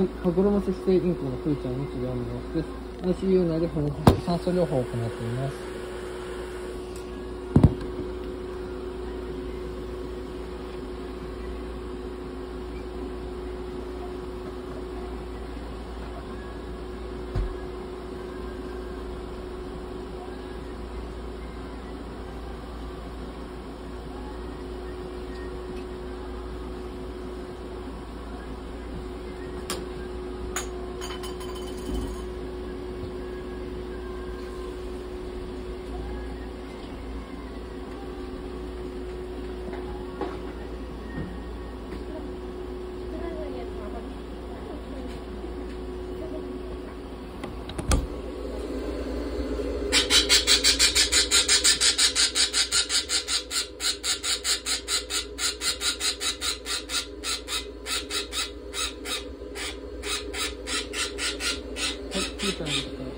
はい、羽衣接生インコのクーちゃんの治療の様子です。ICU 内で保護して酸素療法を行っています。はい、クーちゃんでした。